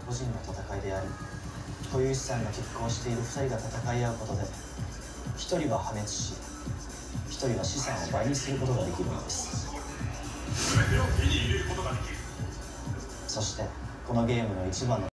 個人の戦いであり、固有資産が拮抗している2人が戦い合うことで、1人は破滅し、1人は資産を倍にすることができるのです。そしてこのゲームの一番の